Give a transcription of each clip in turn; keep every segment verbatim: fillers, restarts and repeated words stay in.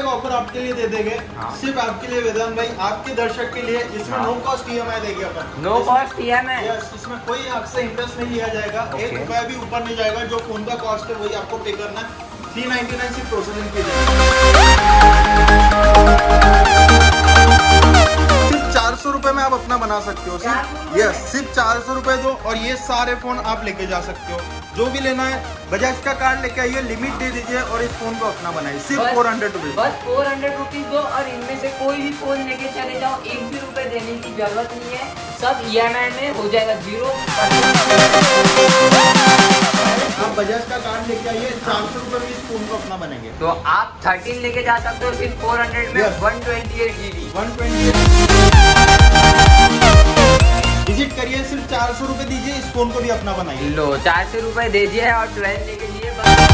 Offer आपके लिए दे देंगे, सिर्फ आपके लिए वेदांत भाई, आपके दर्शक के लिए। इसमें no cost E M I देंगे अपन, no cost E M I. Yes, इसमें कोई आपसे इंटरेस्ट नहीं लिया जाएगा, एक रुपया भी ऊपर नहीं जाएगा। जो फोन का कॉस्ट है वही आपको पे करना है। थ्री नाइनटी नाइन सिर्फ प्रोसेसिंग के सिर्फ चार सौ रुपए में आप अपना बना सकते हो। सिर्फ यस, सिर्फ चार सौ रुपए दो और ये सारे फोन आप लेके जा सकते हो। जो भी लेना है बजाज का कार्ड लेके आइए, लिमिट दे दीजिए और इस फोन को अपना बनाइए। सिर्फ फोर हंड्रेड रुपीज, बस फोर हंड्रेड रुपीज दो और इनमें से कोई भी फोन लेके चले जाओ, एक भी रुपए देने की जरूरत नहीं है। सब ई एम आई में हो जाएगा जीरो। आप बजाज का कार्ड लेके आइए, चार सौ रुपए में इस फोन को अपना बनेंगे। तो आप थर्टीन लेके जा सकते हो सिर्फ फोर हंड्रेड में, one twenty eight G B one twenty eight visit करिए, सिर्फ चार सौ रुपए दीजिए, इस फोन को भी अपना बनाइए। लो चार सौ रुपए दीजिए और ट्वेल्व लेके लिए।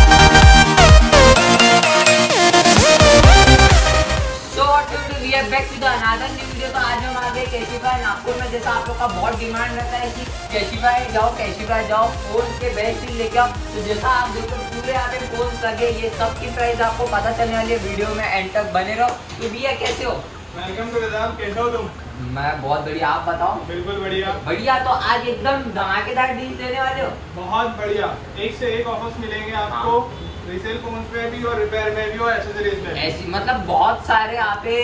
Back to the another new video. तो आज हम आ गए कैशिफाई नागपुर में। जैसा आप लोग का बहुत डिमांड रहता है कि कैशिफाई जाओ कैशिफाई जाओ, फोन के बेस्ट डील लेके आओ। तो जैसा आप देखो पूरे यहाँ पे फोन लगे, ये सब की प्राइस आपको पता चलने वाली है। वीडियो में एंड तक बने रहो। तो भैया कैसे हो? वेलकम टू वेदांत, कैसे हो तुम? मैं बहुत बढ़िया, आप बताओ? बिल्कुल बढ़िया बढ़िया। तो आज एकदम धमाकेदार डील देने वाले हो? बहुत बढ़िया, एक से एक ऑफर्स मिलेंगे आपको। हाँ। रीसेल फोन पे भी और रिपेयर में भी और एक्सेसरीज में ऐसी, मतलब बहुत सारे यहाँ पे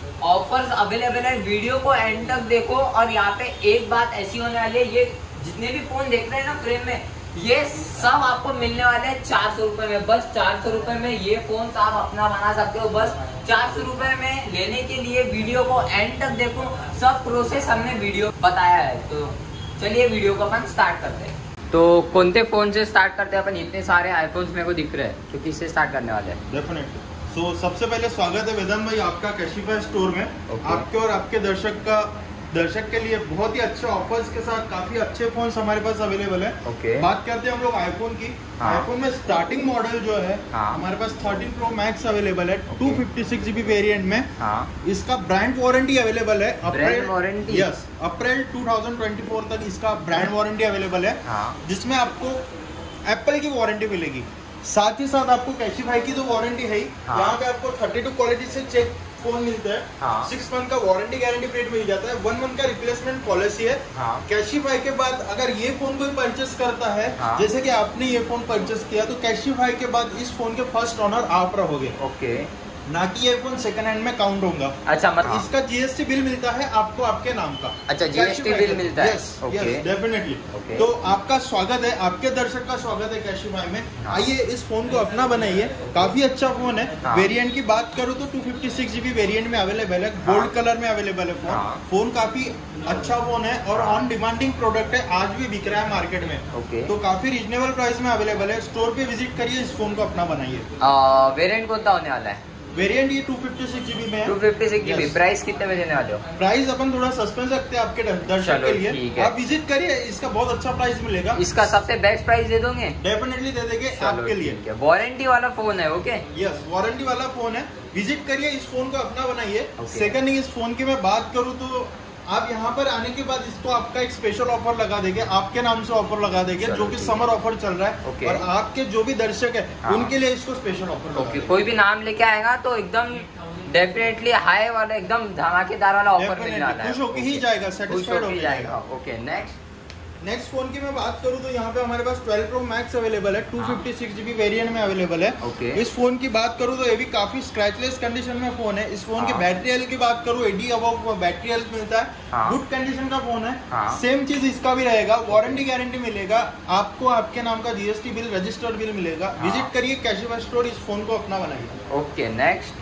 ऑफर्स अवेलेबल है। वीडियो को एंड तक देखो। और यहाँ पे एक बात ऐसी होने वाली है, ये जितने भी फोन देख रहे हैं ना फ्रेम में, ये सब आपको मिलने वाले हैं चार सौ रुपए में। बस चार सौ रुपए में ये फोन आप अपना बना सकते हो। बस चार सौ रुपए में लेने के लिए वीडियो को एंड तक देखो। सब प्रोसेस हमने वीडियो बताया है। तो चलिए वीडियो को अपन स्टार्ट करते हैं। तो कौन फोन से स्टार्ट करते हैं अपन? इतने सारे आईफोन्स मेरे को दिख रहे हैं, तो किससे स्टार्ट करने वाले हैं? डेफिनेटली। सो so, सबसे पहले स्वागत है वेदांत भाई आपका कैशिफाई स्टोर में। okay. आपके और आपके दर्शक का दर्शक के लिए बहुत ही अच्छे ऑफर्स के साथ काफी अच्छे फोन्स हमारे पास अवेलेबल है। okay. बात करते हैं हम लोग आईफोन की। हाँ. आईफोन में स्टार्टिंग मॉडल जो है, हाँ. हमारे पास थर्टीन प्रो मैक्स अवेलेबल है, two fifty six GB variant में। हाँ. इसका ब्रांड वारंटी अवेलेबल है। Brand warranty? Yes, April two thousand twenty four तक इसका ब्रांड वारंटी अवेलेबल है। हाँ. जिसमें आपको एप्पल की वारंटी मिलेगी, साथ ही साथ आपको कैशिफाई की तो वारंटी है ही। हाँ। यहाँ पे आपको थर्टी टू क्वालिटी से चेक फोन मिलता है। हाँ। सिक्स मंथ का वारंटी गारंटी पीरियड मिल जाता है, वन मंथ का रिप्लेसमेंट पॉलिसी है। हाँ। कैशिफाई के बाद अगर ये फोन कोई परचेस करता है, हाँ। जैसे कि आपने ये फोन परचेस किया, तो कैशिफाई के बाद इस फोन के फर्स्ट ऑनर आप रहोगे। ओके, ना कि ये फोन सेकंड हैंड में काउंट होगा। अच्छा, मतलब इसका जीएसटी बिल मिलता है आपको आपके नाम का। अच्छा, जीएसटी बिल मिलता है? Yes, yes, definitely. तो आपका स्वागत है, आपके दर्शक का स्वागत है कैशिफाई में। आइए इस फोन को अपना बनाइए, काफी अच्छा फोन है। हाँ। वेरिएंट की बात करूँ तो two fifty six GB variant में अवेलेबल है, गोल्ड हाँ। कलर में अवेलेबल है फोन। हाँ। फोन काफी अच्छा फोन है और ऑन डिमांडिंग प्रोडक्ट है, आज भी बिक रहा है मार्केट में। ओके। तो काफी रीजनेबल प्राइस में अवेलेबल है। स्टोर पे विजिट करिए, इस फोन को अपना बनाइए। वेरिएंट कौन सा होने वाला है? वेरिएंट ये टू फिफ्टी सिक्स जीबी में है। Two fifty six GB. Price कितने में देने वाले हो? प्राइस अपन थोड़ा सस्पेंस रखते हैं आपके दर्शक के लिए। आप विजिट करिए, इसका बहुत अच्छा प्राइस मिलेगा। इसका सबसे बेस्ट प्राइस दे दोगे? डेफिनेटली दे देंगे आपके लिए। वारंटी वाला फोन है? ओके, यस, वारंटी वाला फोन है। विजिट करिए, इस फोन को अपना बनाइए। सेकंड थिंग, इस फोन की मैं बात करूँ तो आप यहाँ पर आने के बाद इसको आपका एक स्पेशल ऑफर लगा देंगे, आपके नाम से ऑफर लगा देंगे, जो कि समर ऑफर चल रहा है। okay. और आपके जो भी दर्शक है, हाँ। उनके लिए इसको स्पेशल ऑफर लगा देंगे। कोई भी नाम लेके आएगा तो एकदम डेफिनेटली हाई वाला, एकदम धमाकेदार वाला ऑफर मिलने वाला है। खुश होकर ही जाएगा, सेटिस्फाइड हो जाएगा। ओके, नेक्स्ट नेक्स्ट फोन की मैं बात करूं तो यहाँ पे हमारे पास ट्वेल्व प्रो मैक्स अवेलेबल है, two fifty six GB variant में अवेलेबल है। okay. इस फोन की बात करूं तो ये भी काफी स्क्रैचलेस कंडीशन में फोन है। इस फोन हाँ. की बैटरी हेल्थ की बात करूं, एटी अबव बैटरी हेल्थ मिलता है। हाँ. गुड कंडीशन का फोन है। हाँ. सेम चीज इसका भी रहेगा, वारंटी गारंटी मिलेगा आपको, आपके नाम का जीएसटी बिल, रजिस्टर्ड बिल मिलेगा। हाँ. विजिट करिए कैशिफाई स्टोर, इस फोन को अपना बनाइए। ओके, नेक्स्ट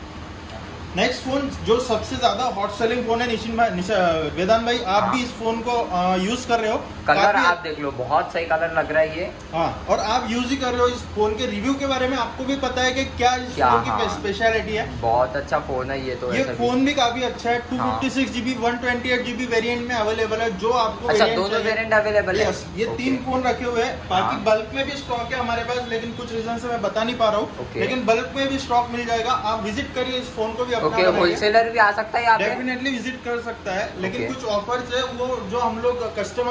नेक्स्ट फोन जो सबसे ज्यादा हॉट सेलिंग फोन है, निशिन भाई, वेदांत भाई, आप हाँ। भी इस फोन को यूज कर रहे हो। कलर आप देख लो, बहुत सही कलर लग रहा है ये। हाँ, और आप यूज ही कर रहे हो। इस फोन के रिव्यू के बारे में आपको भी पता है कि क्या इस क्या, फोन की हाँ। स्पेशलिटी है। बहुत अच्छा फोन है ये तो। ये फोन भी काफी अच्छा है, two fifty six GB one twenty eight GB variant में अवेलेबल है। जो आपको अच्छा, दोनों वेरिएंट अवेलेबल है। ये तीन फोन रखे हुए हैं, बाकी बल्क में भी स्टॉक है हमारे पास, लेकिन कुछ रीजन से मैं बता नहीं पा रहा हूँ। लेकिन बल्क में भी स्टॉक मिल जाएगा, आप विजिट करिए, इस फोन को भी अपना होलसेलर भी आ सकता है, डेफिनेटली विजिट कर सकता है। लेकिन कुछ ऑफर्स है वो जो हम लोग कस्टमर को देते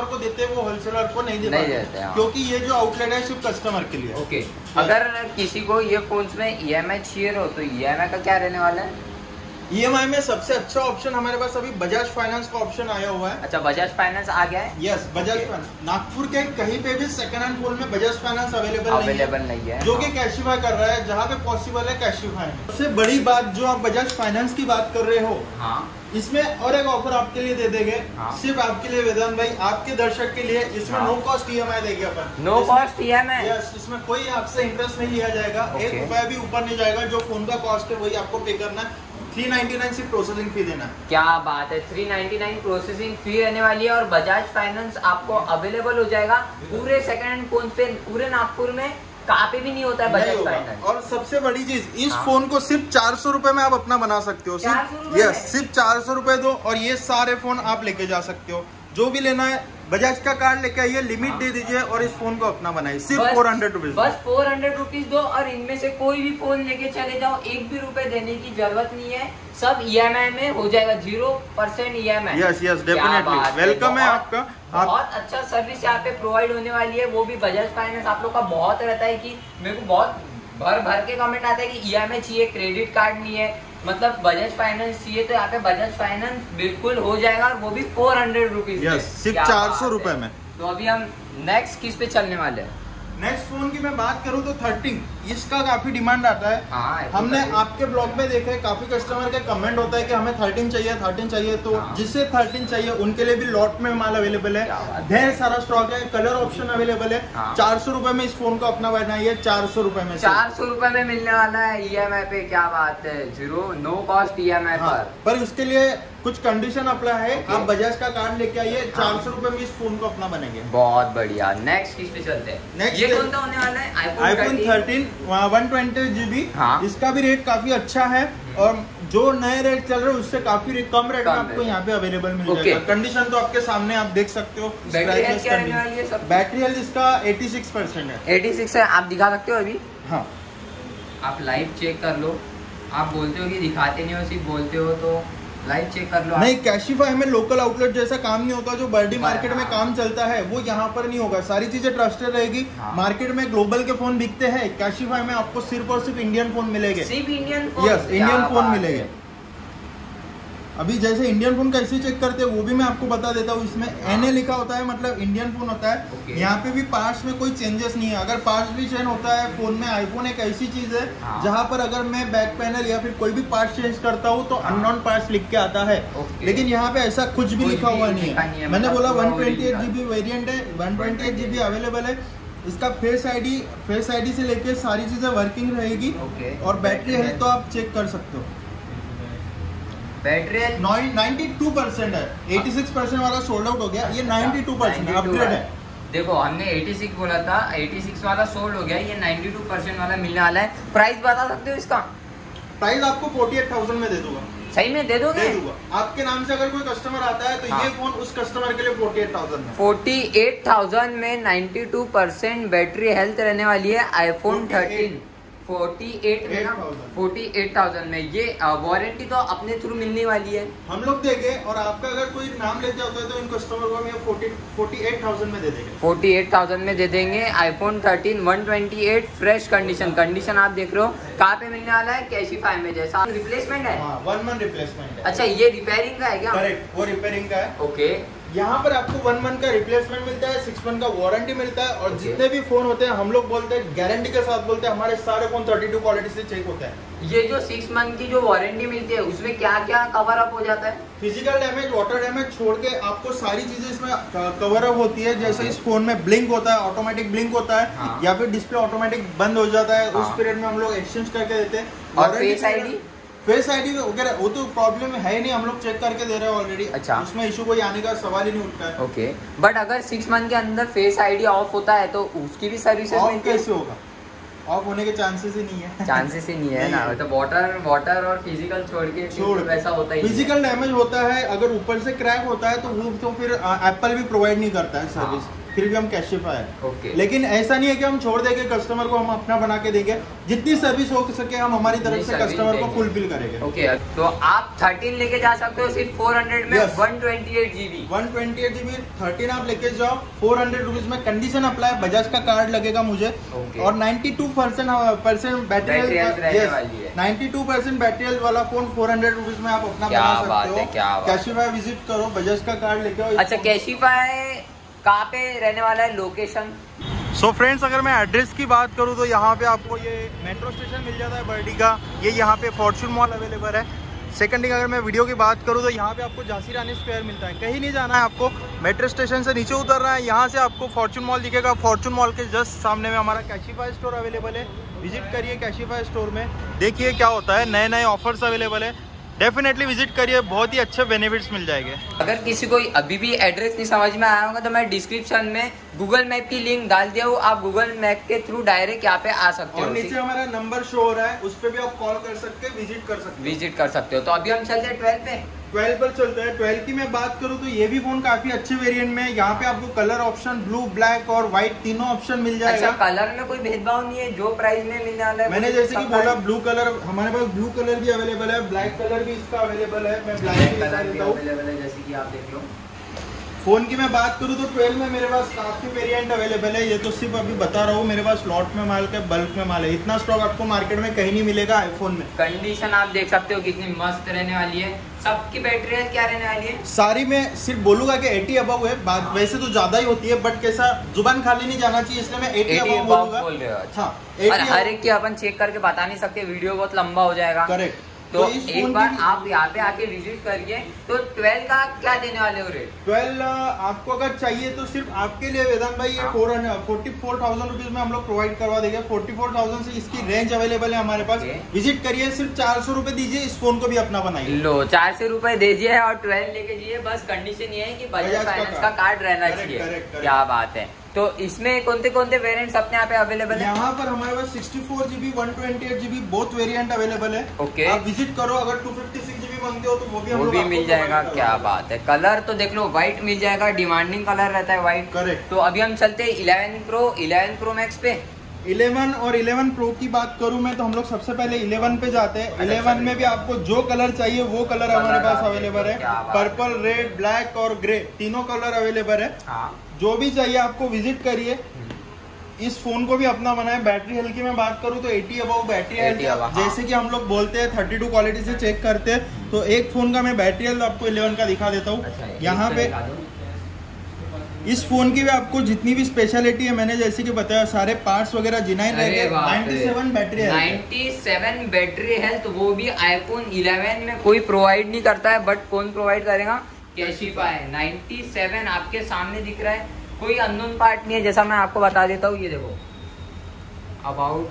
देते वो होलसेलर को नहीं दे नहीं पाते, देते, हाँ। क्योंकि ये जो आउटलेट है सिर्फ कस्टमर के लिए। ओके, अगर किसी को ये फोन्स में ई एम आई चाहिए हो तो ई एम आई का क्या रहने वाला है? ई एम आई में सबसे अच्छा ऑप्शन हमारे पास अभी बजाज फाइनेंस का ऑप्शन आया हुआ है। अच्छा, बजाज फाइनेंस आ गया है? यस, बजाज फाइनेंस नागपुर के कहीं पे भी सेकंड हैंड फोन में बजाज फाइनेंस अवेलेबल अवेलेबल नहीं है, जो कि कैशिफाई कर रहा है, जहाँ पे पॉसिबल है कैशिफाई। सबसे बड़ी बात जो आप बजाज फाइनेंस की बात कर रहे हो, हाँ, इसमें और एक ऑफर आपके लिए दे देंगे, हाँ। सिर्फ आपके लिए वेदांत भाई, आपके दर्शक के लिए। इसमें हाँ। No cost E M I देंगे अपन, no cost E M I. Yes, इसमें कोई आपसे इंटरेस्ट नहीं लिया जाएगा, Okay. एक रुपया भी ऊपर नहीं जाएगा। जो फोन का कॉस्ट है वही आपको पे करना है, थ्री नाइन्टी नाइन सिर्फ प्रोसेसिंग फी देना है। क्या बात है, three ninety nine processing fee रहने वाली है और बजाज फाइनेंस आपको अवेलेबल हो जाएगा पूरे सेकंड हैंड फोन पे, पूरे नागपुर में कहाँ पे भी नहीं होता है बजाज फाइनेंस। और सबसे बड़ी चीज, इस हाँ। फोन को सिर्फ चार सौ रुपए में आप अपना बना सकते हो। चार सौ रुपए यस, में? सिर्फ चार सौ रुपए दो और ये सारे फोन आप लेके जा सकते हो। जो भी लेना है बजाज का कार्ड लेके आइए, लिमिट हाँ। दे दीजिए और इस फोन को अपना बनाइए, सिर्फ बस- फोर हंड्रेड रुपीज। बस फोर हंड्रेड रुपीज दो और इनमें से कोई भी फोन लेके चले जाओ, एक भी रुपए देने की जरूरत नहीं है, सब ई एम आई में हो जाएगा, zero percent E M I. Yes yes, definitely welcome है आपका। आप बहुत अच्छा सर्विस यहाँ पे प्रोवाइड होने वाली है, वो भी बजाज फाइनेंस। आप लोग का बहुत रहता है कि मेरे को बहुत भर भर के कमेंट आता है कि ई एम आई चाहिए, क्रेडिट कार्ड नहीं है, मतलब बजाज फाइनेंस चाहिए, तो यहाँ पे बजाज फाइनेंस बिल्कुल हो जाएगा और वो भी फोर हंड्रेड रुपीज। यस, सिर्फ चार सौ रुपए में। तो अभी हम नेक्स्ट किस पे चलने वाले हैं? नेक्स्ट फोन की मैं बात करूं तो थर्टीन, इसका काफी डिमांड आता है। हाँ, हमने आपके ब्लॉग में देखे, काफी कस्टमर के कमेंट होता है कि हमें थर्टीन चाहिए, थर्टीन चाहिए। तो हाँ। जिसे थर्टीन चाहिए उनके लिए भी लॉट में माल अवेलेबल है, ढेर सारा स्टॉक है, कलर ऑप्शन अवेलेबल है। हाँ। चार सौ रुपए में इस फोन को अपना बनाइए, चार सौ रुपए में। चार सौ रुपए में मिलने वाला है ई एम आई पे, क्या बात है, zero no cost E M I हाँ, पर। पर उसके लिए कुछ कंडीशन अप्लाई है। Okay. आप बजाज का कार्ड लेके आइए, हाँ। चार सौ रुपए में इस फोन को अपना बनेंगे। बहुत बढ़िया। नेक्स्ट किस पे चलते हैं? Next ये पे- कौन सा होने वाला है? IPhone thirteen one twenty GB, हाँ। इसका भी रेट काफी अच्छा है और जो नए रेट चल रहे हैं उससे काफी रे- कम रेट में कम आपको रेट। यहाँ पे अवेलेबल मिल Okay. जाएगा। कंडीशन तो आपके सामने आप देख सकते हो। बैटरी हेल्थ क्या रहने वाली है सब? बैटरी हेल्थ इसका एटी सिक्स परसेंट है। एटी सिक्स है, आप दिखा सकते हो अभी? हाँ, आप लाइव चेक कर लो। आप बोलते हो कि दिखाते नहीं हो, सिर्फ बोलते हो, तो लाइव चेक कर लो। नहीं, कैशिफाई में लोकल आउटलेट जैसा काम नहीं होता, जो बर्डी हाँ। मार्केट में काम चलता है वो यहाँ पर नहीं होगा। सारी चीजें ट्रस्टेड रहेगी। हाँ। मार्केट में ग्लोबल के फोन बिकते हैं, कैशिफाई में आपको सिर्फ और सिर्फ इंडियन फोन मिलेंगे। सिर्फ इंडियन फोन? यस, इंडियन क्या फोन बात मिलेंगे। है। अभी जैसे इंडियन फोन कैसे चेक करते हैं वो भी मैं आपको बता देता हूँ। इसमें हाँ। एन ए लिखा होता है, मतलब इंडियन फोन होता है। Okay. यहाँ पे भी पार्ट्स में कोई चेंजेस नहीं है। अगर पार्ट्स भी चेंज होता है फोन में, आईफोन एक ऐसी चीज है हाँ। जहाँ पर अगर मैं बैक पैनल या फिर कोई भी पार्ट चेंज करता हूँ तो हाँ। अननोन पार्ट्स लिख के आता है। Okay. लेकिन यहाँ पे ऐसा कुछ भी कुछ लिखा भी हुआ नहीं लिखा नहीं है। है, मैंने मतलब बोला पूरा one twenty eight original। GB variant है, one twenty eight GB available है। इसका फेस आईडी फेस आईडी से लेके सारी चीजें वर्किंग रहेगी। Okay. और बैटरी हेल्थ तो आप चेक कर सकते हो, battery health ninety two percent है। एटी सिक्स परसेंट वाला सोल्ड आउट हो गया, ये नाइन्टी टू परसेंट अपग्रेड है। देखो, हमने एटी सिक्स बोला था, एटी सिक्स वाला सोल्ड हो गया, ये नाइन्टी टू परसेंट वाला मिलने वाला है। प्राइस बता सकते हो इसका? प्राइस आपको फोर्टी एट थाउजेंड में दे दूंगा। सही में दे दोगे? दे दूंगा। आपके नाम से अगर कोई कस्टमर आता है तो हाँ। ये फोन उस कस्टमर के लिए फोर्टी एट थाउजेंड में। फोर्टी एट थाउजेंड में ninety two percent battery health रहने वाली है आईफोन थर्टीन। फोर्टी एट में ना, फोर्टी एट थाउजेंड में ये वारंटी तो अपने थ्रू मिलने वाली है। हम लोग देंगे और आपका अगर कोई नाम लेके आता है तो इन कस्टमर को हम ये फोर्टी फोर्टी एट थाउजेंड में दे देंगे। फोर्टी एट थाउजेंड में दे देंगे iPhone thirteen one twenty eight fresh condition. Condition आप देख रहे हो कहाँ पे मिलने वाला है? कैशिफाई में। जैसा रिप्लेसमेंट है? हाँ, वन मंथ रिप्लेसमेंट है। अच्छा, ये रिपेयरिंग का है क्या? करेक्ट, वो रिपेयरिंग का है। ओके। यहाँ पर आपको वन मंथ का रिप्लेसमेंट मिलता है, सिक्स मंथ का वारंटी मिलता है और Okay. जितने भी फोन होते हैं हम लोग बोलते हैं गारंटी के साथ बोलते हैं, हमारे सारे फोन थर्टी टू क्वालिटी से चेक होता है। ये जो सिक्स मंथ की जो वारंटी मिलती है उसमें क्या क्या कवर अप हो जाता है? फिजिकल डैमेज, वाटर डैमेज छोड़ के आपको सारी चीजें इसमें कवर अप होती है। जैसे इस फोन में ब्लिंक होता है, ऑटोमेटिक ब्लिंक होता है। हाँ। या फिर डिस्प्ले ऑटोमेटिक बंद हो जाता है। हाँ। उस पीरियड में हम लोग एक्सचेंज करके देते हैं। और Warranty face ID? Face ID वगैरह वो तो प्रॉब्लम है नहीं, हम लोग चेक करके दे रहे हैं ऑलरेडी। अच्छा। उसमें इशू कोई आने का सवाल ही नहीं उठता है। ओके, बट अगर सिक्स मंथ के अंदर फेस आईडी ऑफ होता है तो उसकी भी सर्विसेज ऑफ मिलती है? कैसे होगा? ऑफ होने के चांसेस ही नहीं है। चांसेस ही नहीं है ना, नहीं। तो वाटर वाटर और फिजिकल छोड़ के छोड़ फिर वैसा होता ही नहीं है। फिजिकल डैमेज होता है, अगर ऊपर से क्रैक होता है तो वो तो फिर एप्पल भी प्रोवाइड नहीं करता है सर्विस। फिर भी हम कैशिफाई है। ओके। लेकिन ऐसा नहीं है कि हम छोड़ देंगे कस्टमर को, हम अपना बना के देंगे। जितनी सर्विस हो सके हम हमारी तरफ से कस्टमर को फुलफिल करेंगे। ओके, तो आप थर्टीन लेके जा सकते हो सिर्फ फोर हंड्रेड में, one twenty eight GB one twenty eight GB thirteen आप लेके जाओ फोर हंड्रेड रुपीज में। कंडीशन अप्लाई, बजाज का कार्ड लगेगा मुझे। ओके। और ninety two percent percent battery ninety two percent battery health वाला फोन फोर हंड्रेड रुपीज में आप अपना बना सकते हो। कैशिफाई विजिट करो, बजाज का कार्ड लेके आओ। अच्छा, कैशिफाई कहाँ पे रहने वाला है, लोकेशन? सो so फ्रेंड्स, अगर मैं एड्रेस की बात करूँ तो यहाँ पे आपको ये मेट्रो स्टेशन मिल जाता है बर्डी का। ये यहाँ पे फॉर्चून मॉल अवेलेबल है। सेकंड थिंग, अगर मैं वीडियो की बात करूँ तो यहाँ पे आपको झांसी रानी स्क्वायर मिलता है। कहीं नहीं जाना है आपको, मेट्रो स्टेशन से नीचे उतरना है, यहाँ से आपको फॉर्चून मॉल दिखेगा। फॉर्चून मॉल के जस्ट सामने में हमारा कैशिफाई स्टोर अवेलेबल है। विजिट करिए कैशिफाई स्टोर में, देखिए क्या होता है, नए नए ऑफर्स अवेलेबल है। डेफिनेटली विजिट करिए, बहुत ही अच्छे बेनिफिट्स मिल जाएंगे। अगर किसी को अभी भी एड्रेस नहीं समझ में आया होगा तो मैं डिस्क्रिप्शन में गूगल मैप की लिंक डाल दिया हूँ, आप गूगल मैप के थ्रू डायरेक्ट यहाँ पे आ सकते हो। और नीचे हमारा नंबर शो हो रहा है, उस पर भी आप कॉल कर सकते हैं, विजिट कर सकते हैं विजिट कर सकते हो। तो अभी हम चलते हैं ट्वेल्व पे। ट्वेल्व पर चलते हैं। ट्वेल्व की मैं बात करूँ तो ये भी फोन काफी अच्छे वेरिएंट में है। यहाँ पे आपको कलर ऑप्शन ब्लू, ब्लैक और व्हाइट तीनों ऑप्शन मिल जाएगा। अच्छा, कलर में कोई भेदभाव नहीं है, जो प्राइस में मिलने वाला है। मैंने जैसे कि बोला ब्लू कलर, हमारे पास ब्लू कलर भी अवेलेबल है, ब्लैक कलर भी इसका अवेलेबल है। मैं ब्लैक कलर भी अवेलेबल है, जैसे कि आप देख लो। फोन की मैं बात करूँ तो ट्वेल्व में मेरे पास काफी वेरिएंट अवेलेबल है। ये तो सिर्फ अभी बता रहा हूँ, मेरे पास लॉट में माल के बल्क में माल है। इतना स्टॉक आपको मार्केट में कहीं नहीं मिलेगा आईफोन में। कंडीशन आप देख सकते हो कितनी मस्त रहने वाली है। सबकी बैटरी है क्या रहने वाली है? सारी में सिर्फ बोलूंगा कि एटी अबव है। बात हाँ। वैसे तो ज्यादा ही होती है, बट कैसा जुबान खाली नहीं जाना चाहिए, इसलिए मैं एटी अबव बोलूंगा। बोल रहे हो? हाँ, और हर एक की अपन चेक करके बता नहीं सकते, वीडियो बहुत लंबा हो जाएगा। करेक्ट। तो, तो एक बार आप यहाँ पे आके विजिट करिए। तो ट्वेल्व का क्या देने वाले हो रेट? ट्वेल्व आपको अगर चाहिए तो सिर्फ आपके लिए वेदांत भाई ये four forty four thousand rupees में हम लोग प्रोवाइड करवा देंगे। फोर्टी फोर थाउजेंड से इसकी रेंज अवेलेबल है हमारे पास। विजिट करिए, सिर्फ चार सौ रूपये दीजिए, इस फोन को भी अपना बनाइए। लो, चार सौ रूपये दीजिए और ट्वेल्व लेके जाइए। बस कंडीशन ये है कि बजाज फाइनेंस का कार्ड रहना चाहिए। क्या बात है। तो इसमें कौन से कौन से वेरिएंट्स अपने यहाँ पे अवेलेबल है? यहाँ पर हमारे पास sixty four GB one twenty eight GB बहुत वेरिएंट अवेलेबल है। ओके, आप विजिट करो। अगर टू फिफ्टी सिक्स जीबी मांगते हो तो वो भी हम वो भी मिल जाएगा। क्या बात है। कलर तो देख लो, व्हाइट मिल जाएगा, डिमांडिंग कलर रहता है व्हाइट। करेक्ट। तो अभी हम चलते हैं eleven pro eleven pro max पे। इलेवन और इलेवन प्रो की बात करूं मैं तो हम लोग सबसे पहले इलेवन पे जाते हैं। इलेवन में भी आपको जो कलर चाहिए वो कलर हमारे पास अवेलेबल है। पर्पल, रेड, ब्लैक और ग्रे तीनों कलर अवेलेबल है। जो भी चाहिए आपको विजिट करिए। इस फोन को भी अपना बनाए। बैटरी हेल्थ की मैं बात करूं तो एटी अबव बैटरी हेल्थ, जैसे कि हम लोग बोलते हैं थर्टी टू क्वालिटी से चेक करते हैं। तो एक फोन का मैं बैटरी हेल्थ आपको इलेवन का दिखा देता हूँ। अच्छा, यहाँ पे इस फोन की भी आपको जितनी भी स्पेशलिटी है मैंने जैसे कि बताया, सारे पार्ट्स वगैरह जिनाइन रहेंगे। Ninety seven battery health, ninety seven battery health, वो भी आईफोन इलेवन में कोई प्रोवाइड नहीं करता है। बट कौन प्रोवाइड करेगा? कैशिफाई। नाइन्टी सेवन आपके सामने दिख रहा है, कोई अननोन पार्ट नहीं है। जैसा मैं आपको बता देता हूँ, ये देखो, अबाउट,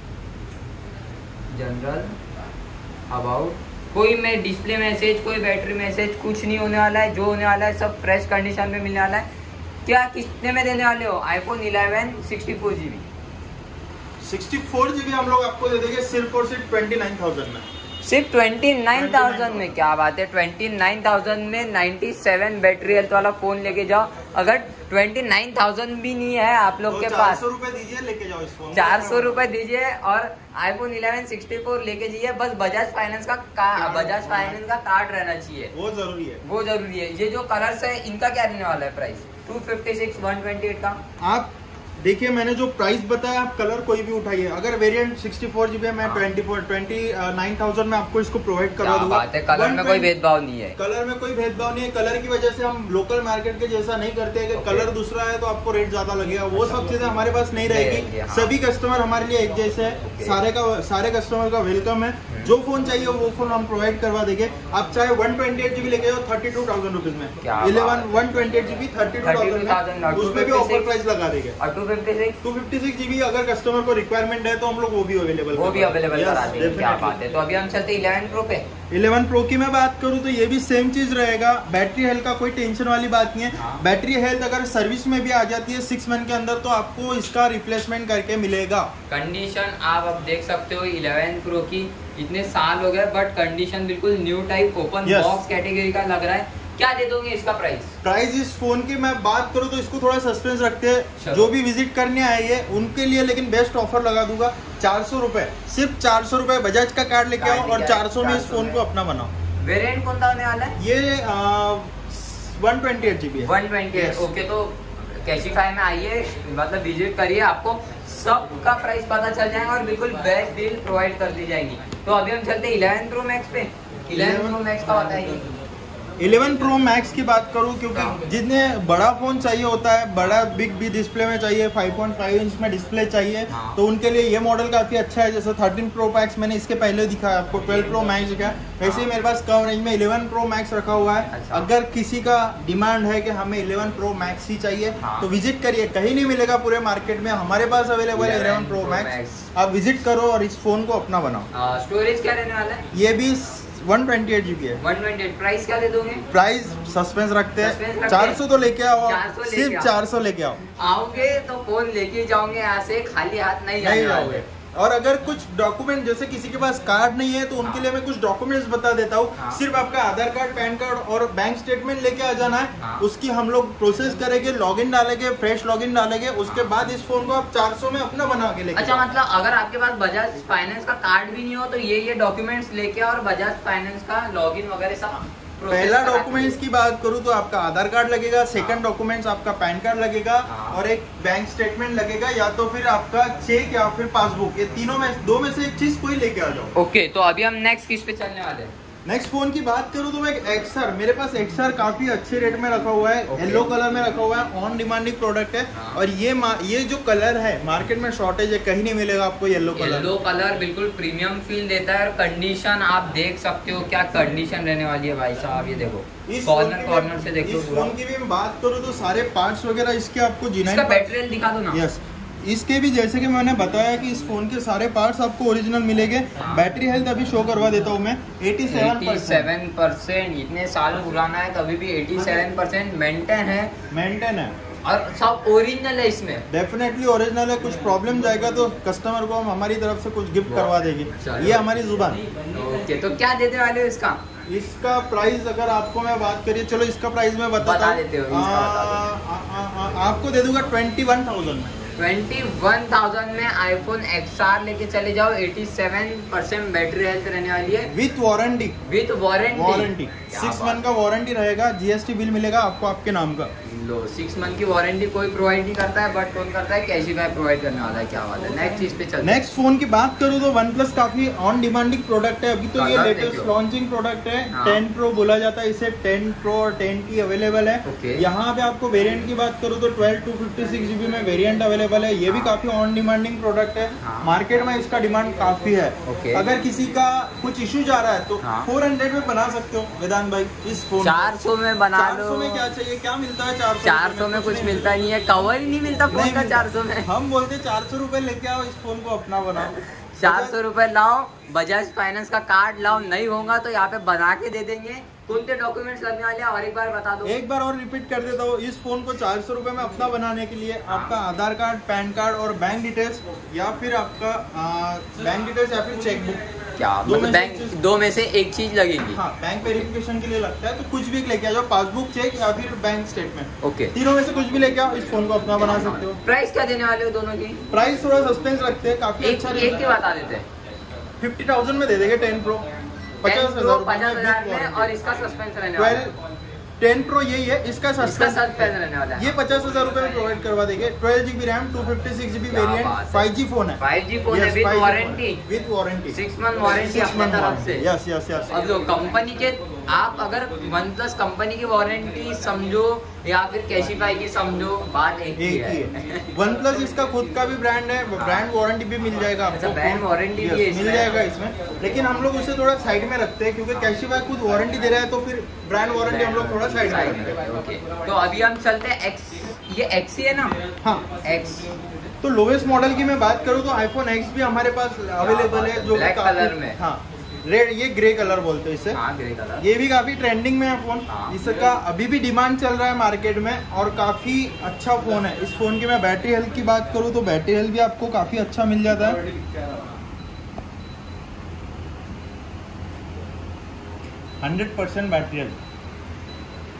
जनरल, अबाउट, कोई में डिस्प्ले मैसेज, कोई बैटरी मैसेज, कुछ नहीं होने वाला है। जो होने वाला है सब फ्रेश कंडीशन में मिलने वाला है। क्या कितने में देने वाले हो? IPhone eleven sixty four GB sixty four GB हम लोग आपको दे देंगे सिर्फ और सिर्फ ट्वेंटी नाइन थाउजेंड में। सिर्फ ट्वेंटी नाइन थाउजेंड में? क्या बात है। ट्वेंटी नाइन थाउजेंड में नाइन्टी सेवन बैटरी हेल्थ वाला फोन लेके जाओ। अगर ट्वेंटी नाइन थाउजेंड भी नहीं है आप लोग के पास, चार सौ रूपये दीजिए, लेके जाओ इस फोन। चार सौ रूपये दीजिए और आईफोन इलेवन सिक्सटी फोर लेके जाइए। बस बजाज फाइनेंस का बजाज फाइनेंस का कार्ड रहना चाहिए, वो जरूरी है। वो जरूरी है। ये जो कलर्स है इनका क्या रहने वाला है price? Two fifty six, one twenty eight का। आप देखिए, मैंने जो प्राइस बताया, आप कलर कोई भी उठाइए। अगर वेरिएंट सिक्सटी फोर जीबी है, मैं twenty four twenty nine thousand में आपको इसको प्रोवाइड करवा दूंगा। बात है, कलर में कोई भेदभाव नहीं है। कलर में कोई भेदभाव नहीं है। कलर की वजह से हम लोकल मार्केट के जैसा नहीं करते हैं कि कलर दूसरा है तो आपको रेट ज्यादा लगेगा। वो सब चीजें हमारे पास नहीं रहेगी। सभी कस्टमर हमारे लिए एक जैसे है। सारे का सारे कस्टमर का वेलकम है। जो फोन चाहिए वो फोन हम प्रोवाइड करवा देंगे। आप चाहे वन ट्वेंटी एट जीबी लेके जाओ थर्टी टू थाउजेंड रुपीज में। Eleven one twenty eight GB thirty two thousand, उसमें भी ऑफर प्राइस लगा देंगे। और two fifty six two fifty six GB अगर कस्टमर को रिक्वायरमेंट है तो हम लोग वो भी अवेलेबल वो भी अवेलेबल करा देंगे। क्या बात है। तो अभी हम चलते इलेवन प्रो पे। इलेवन प्रो की मैं बात करूं तो ये भी सेम चीज रहेगा। बैटरी हेल्थ का कोई टेंशन वाली बात नहीं है। हाँ। बैटरी हेल्थ अगर सर्विस में भी आ जाती है सिक्स मंथ के अंदर तो आपको इसका रिप्लेसमेंट करके मिलेगा। कंडीशन आप अब देख सकते हो इलेवन प्रो की, इतने साल हो गए बट कंडीशन बिल्कुल new type open box category का लग रहा है। क्या दे दोगे इसका प्राइस? प्राइस इस फोन की मैं बात करूँ तो इसको थोड़ा सस्पेंस रखते हैं, जो भी विजिट करने आएंगे उनके लिए, लेकिन बेस्ट ऑफर लगा दूंगा चार सौ रुपए, सिर्फ चार सौ रुपए बजाज का कार्ड लेके आओ और चार सौ में इस फोन को अपना बनाओ। वेरिएंट कौन सा होने वाला है? ये वन ट्वेंटी एट जीबी है। One twenty eight okay. तो कैशिफाई में आइए, मतलब विजिट करिए, आपको सबका प्राइस पता चल जाएगा और बिल्कुल बेस्ट डील प्रोवाइड कर दी जाएगी। तो अभी हम चलते हैं इलेवन प्रो मैक्स पे। इलेवन प्रो मैक्स का बताइए। इलेवन प्रो मैक्स की बात करूं, क्योंकि जितने बड़ा फोन चाहिए होता है, बड़ा बिग भी डिस्प्ले में चाहिए, फाइव पॉइंट फाइव इंच में डिस्प्ले चाहिए, हाँ। तो उनके लिए ये मॉडल काफी अच्छा है। जैसे थर्टीन प्रो मैक्स मैंने इसके पहले दिखाया आपको, ट्वेल्व प्रो मैक्स दिखाया, वैसे ही मेरे पास कम रेंज में इलेवन प्रो मैक्स रखा हुआ है। अच्छा। अगर किसी का डिमांड है कि हमें इलेवन प्रो मैक्स ही चाहिए, हाँ। तो विजिट करिए, कहीं नहीं मिलेगा पूरे मार्केट में, हमारे पास अवेलेबल है इलेवन प्रो मैक्स। आप विजिट करो और इस फोन को अपना बनाओ। स्टोरेज क्या रहने वाला है? ये भी वन ट्वेंटी एट जीबी है। वन ट्वेंटी एट प्राइस क्या दे दोगे? प्राइस सस्पेंस रखते हैं, चार सौ तो लेके आओ, सिर्फ चार सौ लेके आओ। आओगे तो फोन लेके जाओगे, यहाँ से खाली हाथ नहीं जाओगे। और अगर कुछ डॉक्यूमेंट, जैसे किसी के पास कार्ड नहीं है तो उनके लिए मैं कुछ डॉक्यूमेंट्स बता देता हूँ। हाँ। सिर्फ आपका आधार कार्ड, पैन कार्ड और बैंक स्टेटमेंट लेके आ जाना है। हाँ। उसकी हम लोग प्रोसेस करेंगे, लॉगिन डालेंगे, फ्रेश लॉगिन डालेंगे, उसके हाँ। बाद इस फोन को आप चार सौ में अपना बना के लेके। अच्छा, मतलब अगर आपके पास बजाज फाइनेंस का कार्ड भी नहीं हो तो ये ये डॉक्यूमेंट्स लेके और बजाज फाइनेंस का लॉगिन वगैरह सब। पहला डॉक्यूमेंट्स की बात करूँ तो आपका आधार कार्ड लगेगा, सेकंड डॉक्यूमेंट्स आपका पैन कार्ड लगेगा, और एक बैंक स्टेटमेंट लगेगा, या तो फिर आपका चेक या फिर पासबुक। ये तीनों में दो में से एक चीज कोई लेके आ जाओ। ओके, तो अभी हम नेक्स्ट किस पे चलने वाले हैं? नेक्स्ट फोन की बात करूँ तो मैं एक्सआर, मेरे पास एक्सआर काफी अच्छे रेट में रखा हुआ है, येलो okay. कलर में रखा हुआ है, ऑन डिमांडिंग प्रोडक्ट है। हाँ। और ये ये जो कलर है मार्केट में शॉर्टेज है, कहीं नहीं मिलेगा आपको येलो कलर। येलो कलर बिल्कुल प्रीमियम फील देता है, और कंडीशन आप देख सकते हो क्या कंडीशन रहने वाली है भाई साहब। ये देखो कॉर्नर कॉर्नर से देखो। इस फोन की भी मैं बात करूँ तो सारे पार्ट्स वगैरह इसके आपको जिनाइन। बैटरी हेल्थ दिखा दो ना। यस, इसके भी जैसे कि मैंने बताया कि इस फोन के सारे पार्ट्स आपको ओरिजिनल मिलेंगे। बैटरी हेल्थ अभी शो करवा देता हूँ मैं, सत्तासी परसेंट। इतने साल पुराना है तभी भी सत्तासी परसेंट मेंटेन है। मेंटेन है और सब ओरिजिनल है इसमें। डेफिनेटली ओरिजिनल है। कुछ प्रॉब्लम जाएगा तो कस्टमर को हम हमारी तरफ से कुछ गिफ्ट करवा देंगे, ये हमारी जुबान। ओके, तो क्या देने वाले हो इसका? इसका प्राइस अगर आपको मैं बात करिए, चलो इसका प्राइस मैं बताता हूँ, आपको दे दूंगा ट्वेंटी वन थाउजेंड में। ट्वेंटी वन थाउजेंड में आईफोन एक्सआर लेके चले जाओ। सत्तासी परसेंट बैटरी हेल्थ रहने वाली है, with warranty. With warranty warranty six month का वारंटी रहेगा, जीएसटी बिल मिलेगा आपको आपके नाम का। लो, सिक्स मंथ की वारंटी कोई प्रोवाइड नहीं करता है, बट कौन करता है? कैशिफाई प्रोवाइड करने वाला है। क्या बात है। नेक्स्ट चीज पे चलते हैं। नेक्स्ट फोन की बात करूँ तो वन प्लस काफी ऑन डिमांडिंग प्रोडक्ट है अभी, तो ये लेटेस्ट लॉन्चिंग प्रोडक्ट है। टेन प्रो बोला जाता है इसे, टेन प्रो और टेन टी अवेलेबल है। okay. यहाँ पे आपको वेरिएंट की बात करूँ तो twelve two fifty six GB में वेरिएंट अवेलेबल है। ये भी काफी ऑन डिमांडिंग प्रोडक्ट है। मार्केट में इसका डिमांड काफी है। okay. अगर किसी का कुछ इशू जा रहा है तो फोर हंड्रेड में बना सकते हो वेदांत भाई इस फोन। चार सौ में बना लो। चार सौ में क्या चाहिए, क्या मिलता है चार सौ? चार सौ में कुछ मिलता नहीं है, कवर ही नहीं मिलता फोन का चार सौ में। हम बोलते चार सौ रुपए लेके आओ, इस फोन को अपना बनाओ। चार सौ रुपए लाओ, बजाज फाइनेंस का कार्ड लाओ, नहीं होगा तो यहाँ पे बना के दे देंगे। कौन से डॉक्यूमेंट्स लगने वाले हैं और एक बार बता दो। एक बार और रिपीट कर देता हूँ, इस फोन को चार सौ रुपए में अपना बनाने के लिए आपका आधार कार्ड, पैन कार्ड और बैंक डिटेल्स, या फिर आपका बैंक डिटेल्स या फिर चेकबुक। क्या दो में बैंक दो में से एक चीज लगेगी? हाँ, बैंक वेरिफिकेशन के लिए लगता है, तो कुछ भी लेके आ जाओ, पासबुक, चेक या फिर बैंक स्टेटमेंट। ओके, तीनों में से कुछ भी लेके आओ, इस फोन को अपना बना सकते हो। प्राइस क्या देने वाले हो दोनों की? प्राइस थोड़ा सस्पेंस रखते हैं, काफी अच्छा एक की बता देते हैं। फिफ्टी थाउजेंड में दे देंगे टेन प्रो, पचास हजार में, और इसका सस्पेंस रहने वाला है। टेन प्रो यही है, इसका सस्पेंस रहने वाला है। ये पचास हजार रुपए में प्रोवाइड करवा देंगे। Twelve GB RAM, two fifty six GB variant, five G phone है। फाइव जी फोन है with warranty. With warranty six month warranty अपनी तरफ से। Yes yes yes. अब जो कंपनी के, आप अगर वन प्लस कंपनी की वारंटी समझो या फिर कैशिफाई की समझो, बात एक ही है। वन प्लस इसका खुद का भी ब्रांड है, ब्रांड वारंटी भी मिल जाएगा आपको। ब्रांड वारंटी भी मिल जाएगा इसमें, लेकिन हम लोग उसे थोड़ा साइड में रखते हैं क्योंकि कैशिफाई खुद वारंटी दे रहा है, तो फिर ब्रांड वारंटी हम लोग थोड़ा साइड में रखते हैं। ओके, तो अभी हम चलते हैं एक्स। ये एक्स ही है ना? हाँ, एक्स। तो लोवेस्ट मॉडल की मैं बात करूँ तो आईफोन एक्स भी हमारे पास अवेलेबल है, जो ब्लैक कलर में। हाँ, रेड, ये ग्रे कलर बोलते हैं इसे। हाँ, ग्रे कलर। ये भी काफी ट्रेंडिंग में है फोन। हाँ। इसका अभी भी डिमांड चल रहा है मार्केट में और काफी अच्छा फोन है। इस फोन की मैं बैटरी हेल्थ की बात करूँ तो बैटरी हेल्थ भी आपको काफी अच्छा मिल जाता है। Hundred percent battery health.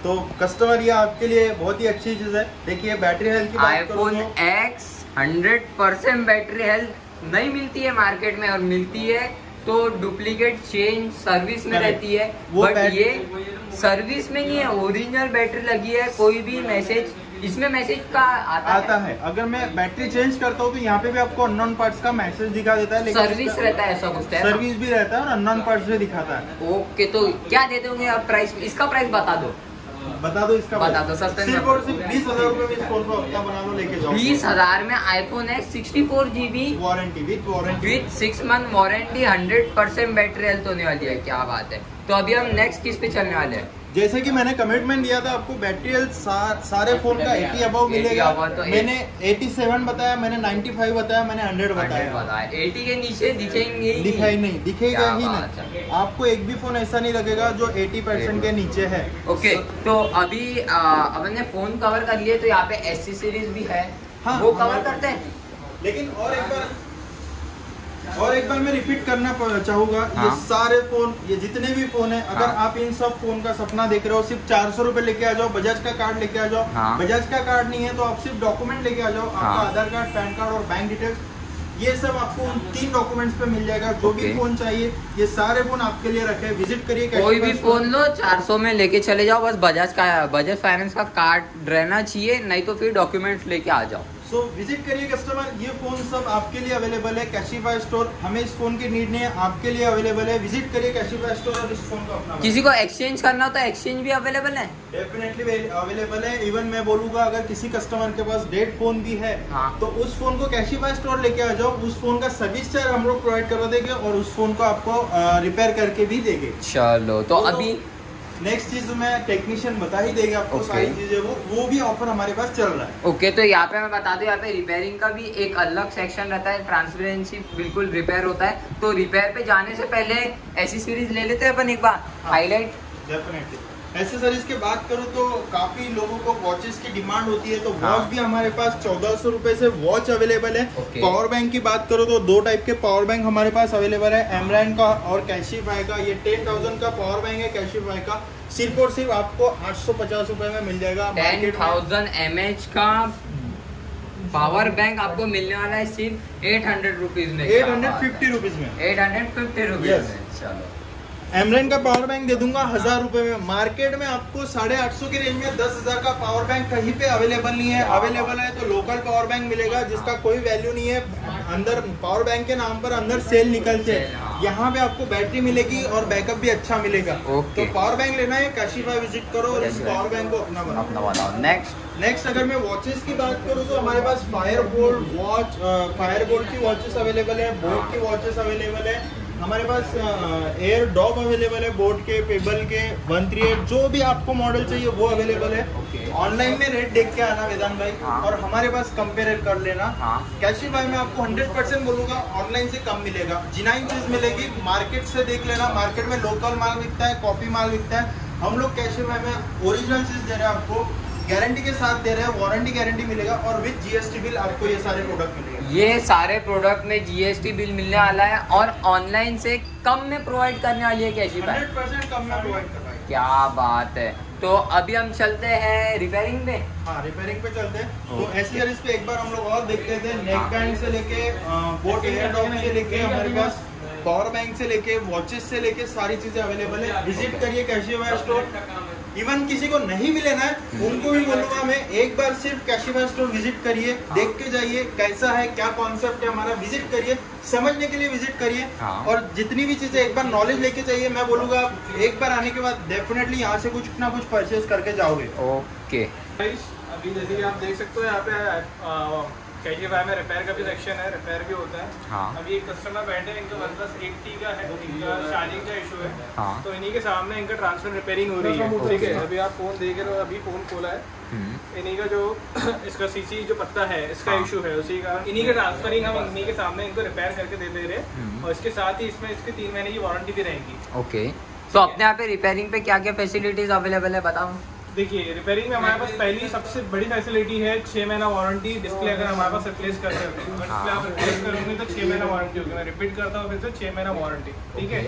तो कस्टमर ये आपके लिए बहुत ही अच्छी चीज है। देखिए बैटरी हेल्थ की बात करूं आईफोन तो X hundred percent battery health नहीं मिलती है मार्केट में, और मिलती है तो डुप्लीकेट चेंज सर्विस में रहती है, बट ये सर्विस में नहीं है, ओरिजिनल बैटरी लगी है। कोई भी मैसेज इसमें मैसेज का आता, आता है, है। अगर मैं बैटरी चेंज करता हूँ तो यहाँ पे भी आपको अननोन पार्ट्स का मैसेज दिखा देता है, लेकिन सर्विस रहता है, ऐसा कुछ है, सर्विस भी रहता है और अननोन पार्ट्स भी दिखाता है। ओके, तो क्या देते होंगे आप प्राइस? इसका प्राइस बता दो, बता दो इसका बता दो, सस्ते में सिर्फ और सिर्फ बीस हजार रुपए में इस फोन को अपना बना लो, लेके जाओ। बीस हजार में iPhone X sixty four GB warranty with warranty with six month warranty, hundred percent battery health होने वाली है। क्या बात है। तो अभी हम नेक्स्ट किस पे चलने वाले हैं? जैसे कि मैंने कमिटमेंट दिया था आपको बैटरी हेल्थ सा, सारे फोन का अस्सी अबव मिलेगा। तो मैंने सत्तासी बताया, मैंने पचानवे बताया, मैंने सौ बताया। अस्सी के नीचे दिखेंगे ही दिखाई नहीं, दिखेगा ही बात नहीं। आपको एक भी फोन ऐसा नहीं लगेगा जो अस्सी परसेंट के नीचे है। ओके, तो अभी आ, अपन ने फोन कवर कर लिए, तो यहाँ पे एस सीरीज भी है, हाँ, वो कवर करते हैं। लेकिन और एक बार और एक बार मैं रिपीट करना चाहूंगा, हाँ? ये सारे फोन, ये जितने भी फोन है, अगर हाँ? आप इन सब फोन का सपना देख रहे हो, सिर्फ चार सौ रुपए लेके आ जाओ, बजाज का कार्ड लेके आ जाओ। हाँ? बजाज का कार्ड नहीं है तो आप सिर्फ डॉक्यूमेंट लेके आ जाओ, हाँ? आपका आधार कार्ड, पैन कार्ड और बैंक डिटेल्स, ये सब आपको उन तीन डॉक्यूमेंट्स पे मिल जाएगा। जो भी फोन चाहिए, ये सारे फोन आपके लिए रखे, विजिट करिए। कोई भी फोन लो, चार सौ में लेके चले जाओ, बस बजाज का बजाज फाइनेंस का कार्ड रहना चाहिए, नहीं तो फिर डॉक्यूमेंट्स लेके आ जाओ। सो so, विजिट करिए कस्टमर, ये फोन सब आपके लिए अवेलेबल है। कैशिफाई स्टोर, हमें इस फोन की नीड नहीं है, आपके लिए अवेलेबल है। विजिट करिए कैशिफाई स्टोर और इस फोन को अपना। किसी को एक्सचेंज करना हो तो एक्सचेंज भी अवेलेबल है, डेफिनेटली अवेलेबल है। इवन मैं बोलूंगा अगर किसी कस्टमर के पास डेड फोन भी है, हाँ? तो उस फोन को कैशिफाई स्टोर लेके आ जाओ, उस फोन का सर्विस चार्ज हम लोग प्रोवाइड करवा देंगे और उस फोन को आपको रिपेयर करके भी देंगे। चलो, तो, तो अभी नेक्स्ट चीज मैं टेक्नीशियन बता ही देगा आपको। okay. सारी चीजें वो वो भी ऑफर हमारे पास चल रहा है। ओके okay, तो यहाँ पे मैं बता दूं, यहाँ पे रिपेयरिंग का भी एक अलग सेक्शन रहता है, ट्रांसपेरेंसी बिल्कुल रिपेयर होता है। तो रिपेयर पे जाने से पहले ऐसी सीरीज ले लेते हैं अपन एक बार, हाईलाइट। डेफिनेटली एसेसरीज की बात करूँ तो काफी लोगों को वॉचेस की डिमांड होती है, तो वॉच हाँ? भी हमारे पास चौदह सौ रुपए से वॉच अवेलेबल है। okay. पावर बैंक की बात करो तो दो टाइप के पावर बैंक हमारे पास अवेलेबल है, एमरान का और कैशिफाई का। ये टेन थाउजेंड का पावर बैंक है कैशिफाई का, सिर्फ और सिर्फ आपको आठ सौ पचास रुपए में मिल जाएगा। टेन थाउजेंड एम एच का पावर बैंक आपको मिलने वाला है सिर्फ एट हंड्रेड रुपीज में, एट हंड्रेड फिफ्टी रुपीज में, एट हंड्रेड फिफ्टी रुपीज में। चलो, एमरान का पावर बैंक दे दूंगा हजार रुपए में। मार्केट में आपको साढ़े आठ सौ की रेंज में दस हजार का पावर बैंक कहीं पे अवेलेबल नहीं है। अवेलेबल है तो लोकल पावर बैंक मिलेगा जिसका कोई वैल्यू नहीं है। अंदर पावर बैंक के नाम पर अंदर सेल निकलते हैं, यहाँ पे आपको बैटरी मिलेगी और बैकअप भी अच्छा मिलेगा। तो पावर बैंक लेना है, कैशिफाई विजिट करो और इस पावर बैंक को अपना बनाओ। नेक्स्ट नेक्स्ट अगर मैं वॉचेस की बात करूँ तो हमारे पास Fire-Boltt watch, Fire-Boltt की वॉचेस अवेलेबल है, बोट की वॉचेस अवेलेबल है, हमारे पास एयर डॉग अवेलेबल है, बोट के, पेबल के, वन थ्री एट, जो भी आपको मॉडल चाहिए वो अवेलेबल है। ऑनलाइन में रेट देख के आना वेदांत भाई, हाँ? और हमारे पास कंपेयर कर लेना। हाँ? कैशिफाई में आपको हंड्रेड परसेंट बोलूंगा ऑनलाइन से कम मिलेगा, जिनाइन चीज मिलेगी। मार्केट से देख लेना, मार्केट में लोकल माल बिकता है, कॉपी माल बिकता है, हम लोग कैशिफाई में ओरिजिनल चीज दे रहे हैं, आपको गारंटी के साथ दे रहे हैं, वारंटी गारंटी मिलेगा और विद जीएसटी बिल आपको ये सारे प्रोडक्ट मिलेंगे। ये सारे प्रोडक्ट में जीएसटी बिल मिलने वाला है और ऑनलाइन से कम में प्रोवाइड करने वाली है कैशिफाई, हंड्रेड परसेंट कम में प्रोवाइड कर रहा है। क्या बात है। तो अभी हम चलते हैं रिपेयरिंग पे। हाँ, रिपेयरिंग पे चलते हैं। तो एसेसरीज पे एक बार हम लोग और देखते थे, नेक बैंड से लेके बोट एयर डॉग से लेके हमारे पास पावर बैंक से लेके वॉचेस से लेके सारी चीजें अवेलेबल है। विजिट करिए कैशिफाई स्टोर। इवन किसी को नहीं मिले ना, उनको भी बोलूंगा मैं, एक बार सिर्फ कैशिफाई स्टोर विजिट करिए, देख के जाइए कैसा है, क्या कॉन्सेप्ट है हमारा, विजिट करिए, समझने के लिए विजिट करिए। हाँ। और जितनी भी चीजें एक बार नॉलेज लेके जाइए, मैं बोलूंगा एक बार आने के बाद डेफिनेटली यहाँ से कुछ ना कुछ परचेज करके जाओगे। ओके, अभी जैसे कि आप देख सकते हो यहाँ पे कैशिफाई में रिपेयर का भी सेक्शन है, रिपेयर भी होता है। हाँ। अभी एक कस्टमर बैठे हैं, इनका वन प्लस एट्टी का है, इनका चार्जिंग का इशू है। हाँ। तो इन्हीं के सामने इनका ट्रांसफर रिपेयरिंग हो रही है, ठीक है। अभी आप फोन देख रहे हो, अभी फोन खोला है, इन्हीं का जो इसका सीसी जो पत्ता है इसका हाँ। इशू है, उसी का इन्हीं का ट्रांसफरिंग हम इन्हीं के सामने इनको रिपेयर करके दे दे रहे हैं। और इसके साथ ही इसमें इसके तीन महीने की वारंटी भी रहेगी। ओके, तो अपने यहाँ पे रिपेयरिंग पे क्या क्या फैसिलिटीज अवेलेबल है बताओ। देखिए, रिपेयरिंग में हमारे पास पहली सबसे बड़ी फैसिलिटी है छः महीना वारंटी। डिस्प्ले अगर हमारे पास रिप्लेस करते हैं, अगर डिस्प्ले आप रिप्लेस करोगे तो छः महीना वारंटी होगी। मैं रिपीट करता हूँ फिर से, छः महीना वारंटी, ठीक है।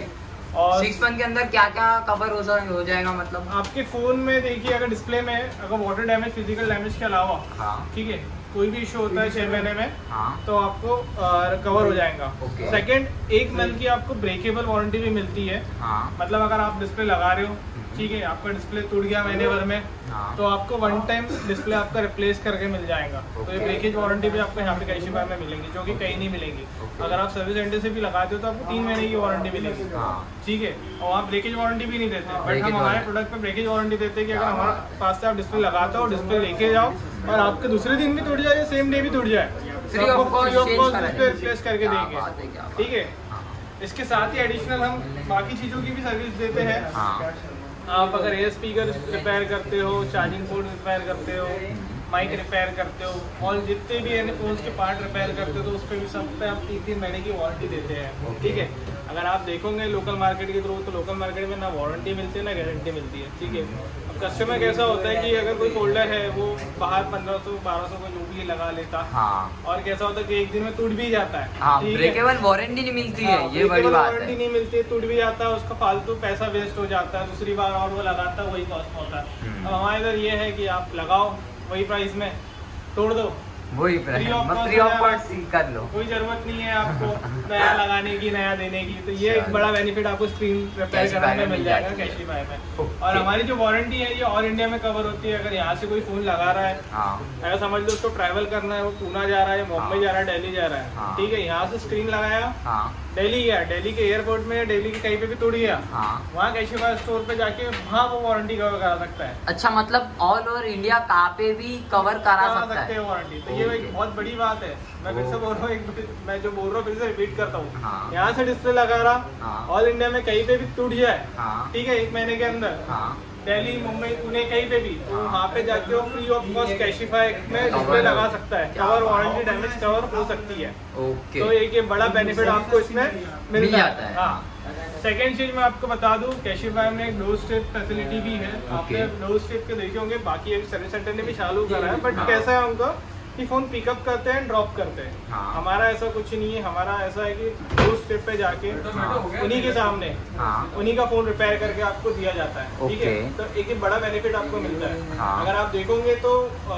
और सिक्स मंथ के अंदर क्या क्या कवर हो जा- हो जाएगा मतलब? आपके फोन में देखिए, अगर डिस्प्ले में अगर वाटर डैमेज, फिजिकल डैमेज के अलावा हाँ ठीक है कोई भी इशू होता है छह महीने में, हाँ तो आपको कवर हो जाएगा। Okay. सेकंड, एक मंथ की आपको ब्रेकेबल वारंटी भी मिलती है। हाँ मतलब अगर आप डिस्प्ले लगा रहे हो, ठीक है, आपका डिस्प्ले टूट गया महीने भर में, हाँ तो आपको वन टाइम डिस्प्ले आपका रिप्लेस करके मिल जाएगा। तो ये ब्रेकेज वारंटी भी आपको यहाँ पे कैशिफाई में मिलेंगी, जो कि कहीं नहीं मिलेंगी। अगर आप सर्विस सेंटर से भी लगाते हो तो आपको तीन महीने की वारंटी मिलेगी, हाँ ठीक है। और आप ब्रेकेज वारंटी भी नहीं देते, बट ब्रेकेज हम हमारे वारंटी। प्रोडक्ट पे ब्रेकेज वारंटी देते हैं कि अगर हमारे पास से आप डिस्प्ले लगाते हो, डिस्प्ले लेके जाओ और आपके दूसरे दिन भी टूट जाए या सेम डे भी टूट जाए, Free तो of आपको cost free of change cost करा डिस्प्ले देंगे। रिप्लेस करके क्या देंगे, बात है, क्या बात ठीक है। हाँ। इसके साथ ही एडिशनल हम बाकी चीज़ों की भी सर्विस देते हैं। हाँ आप अगर एयर स्पीकर रिपेयर करते हो, चार्जिंग पोर्ट रिपेयर करते हो, माइक रिपेयर करते हो और जितने भी यानी फोन्स के पार्ट रिपेयर करते हो, तो उस पर भी सब पे आप तीन तीन महीने की वारंटी देते हैं, ठीक है। अगर आप देखोगे लोकल मार्केट के थ्रू, तो लोकल मार्केट में ना वारंटी मिलती है ना गारंटी मिलती है, ठीक है। अब कस्टमर कैसा होता है कि अगर कोई फोल्डर है वो बाहर पंद्रह सौ बारह सौ का जो भी लगा लेता, हाँ और कैसा होता है कि एक दिन में टूट भी जाता है, हाँ ठीक है। ब्रेकेबल वारंटी नहीं मिलती है, हाँ, ये बड़ी breakable बात वारंटी है। नहीं मिलती, टूट भी जाता है, उसका फालतू पैसा वेस्ट हो जाता है, दूसरी बार और वो लगाता है, वही कॉस्ट में होता है। हम्म। अब हमारे इधर ये है कि आप लगाओ वही प्राइस में, तोड़ दो, वही Free of cost free of है। कॉस्ट कर लो। कोई जरूरत नहीं है आपको नया लगाने की, नया देने की। तो ये एक बड़ा बेनिफिट आपको स्क्रीन रिपेयर Cashify करने में में मिल मिल जाएगा जाती है। कैशिफाई में। Okay. और हमारी जो वारंटी है ये ऑल इंडिया में कवर होती है। अगर यहाँ से कोई फोन लगा रहा है, हाँ अगर समझ लो उसको ट्रैवल करना है, वो पूना जा रहा है, मुंबई हाँ। जा रहा है, दिल्ली जा रहा है, हाँ। ठीक है, यहाँ से स्क्रीन लगाया, हाँ दिल्ली गया, दिल्ली के एयरपोर्ट में, दिल्ली के कहीं पे भी टूट गया, हाँ। वहाँ कैशिफाई स्टोर पे जाके वहाँ वो वारंटी कवर करा सकता है, अच्छा, मतलब ऑल ओवर इंडिया कहाँ पे भी कवर करा करा सकता सकते है। हैं वारंटी। तो ये Okay. एक बहुत बड़ी बात है। मैं फिर से बोल रहा हूँ, एक मैं जो बोल रहा हूँ फिर से रिपीट करता हूँ। हाँ। यहाँ से डिस्प्ले लगा रहा, हाँ। ऑल इंडिया में कहीं पे भी टूट जाए, हाँ ठीक है, एक महीने के अंदर, हाँ दिल्ली, मुंबई, पुणे, कहीं पे भी, तो हाँ। वहाँ पे जाके वो फ्री ऑफ कॉस्ट कैशिफाई में डिस्प्ले Cover- लगा सकता है, क्या कवर बात। वारंटी डैमेज कवर हो सकती है। ओके तो एक ये बड़ा बेनिफिट आपको इसमें मिल मिलता जाता है। हाँ। सेकेंड चीज मैं आपको बता दूं, कैशिफाई में एक डोर स्टेप फैसिलिटी भी है। आपने डोर स्टेप के देखे होंगे, बाकी एक सर्विस सेंटर ने भी चालू करा है, बट हाँ। कैसा है उनका कि फोन पिकअप करते हैं, ड्रॉप करते हैं। हाँ। हमारा ऐसा कुछ नहीं है। हमारा ऐसा है कि डोर स्टेप पे जाके उन्हीं के सामने हाँ उन्हीं का फोन रिपेयर करके आपको दिया जाता है, ठीक है। Okay. तो एक ये बड़ा बेनिफिट आपको मिलता है। हाँ। अगर आप देखोगे तो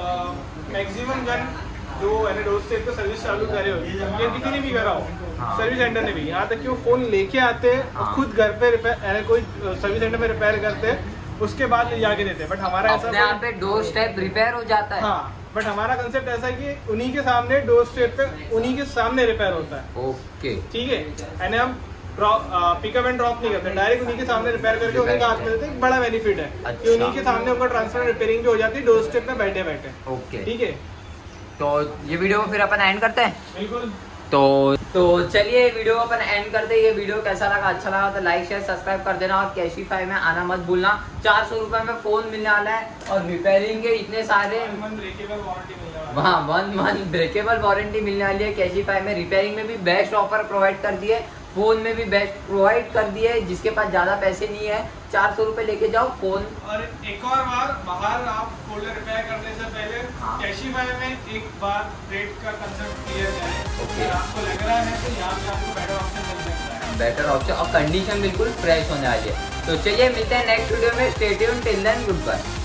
मैक्सिमम जन जो है डोर स्टेप पे सर्विस चालू करे हो, या किसी ने भी करा हो, हाँ। सर्विस सेंटर ने भी, यहाँ तक कि वो फोन लेके आते हैं और हाँ। खुद घर पे रिपेयर, यानी कोई सर्विस सेंटर में रिपेयर करते हैं, उसके बाद ले जाके देते हैं। बट हमारा ऐसा अपने यहाँ पे डोर स्टेप रिपेयर हो जाता है। हाँ, बट हमारा कंसेप्ट ऐसा है कि उन्हीं के सामने डोर स्टेप पे उन्हीं के सामने रिपेयर होता है, ओके ठीक है। यानी हम पिकअप एंड ड्रॉप नहीं करते, डायरेक्ट उन्हीं के सामने रिपेयर करके उन्हीं का हाथ में देते हैं। एक बड़ा बेनिफिट है कि अच्छा। उन्हीं के सामने उनका ट्रांसफर रिपेयरिंग भी हो जाती है डोर स्टेप पे बैठे बैठे, ओके। ठीक है। तो ये वीडियो को फिर अपन एंड करते हैं। बिल्कुल। तो तो चलिए वीडियो को अपन एंड करते हैं। ये वीडियो कैसा लगा, अच्छा लगा तो लाइक शेयर सब्सक्राइब कर देना, और कैशिफाई में आना मत भूलना। चार सौ रुपए में फोन मिलने वाला है, और रिपेयरिंग के इतने सारे ब्रेकेबल वारंटी मिलने वाला है। वहाँ वन मंथ ब्रेकेबल वारंटी मिलने वाली है। कैशिफाई में रिपेयरिंग में भी बेस्ट ऑफर प्रोवाइड कर दिए, फोन में भी बेस्ट प्रोवाइड कर दिए। जिसके पास ज्यादा पैसे नहीं है, चार सौ रुपए लेके जाओ फोन। और एक और बार, बाहर आप फोल्डर रिपेयर करने से पहले हाँ। कैशिफाई में एक बार रेट का कंसेप्ट क्लियर जाए। ओके। अगर आपको लग रहा है तो यहाँ पे आपको बेटर ऑप्शन मिल सकता है। बेटर ऑप्शन और कंडीशन बिल्कुल फ्रेश होने वाली है। तो चलिए मिलते हैं नेक्स्ट वीडियो में। Stay tuned, till then good bye.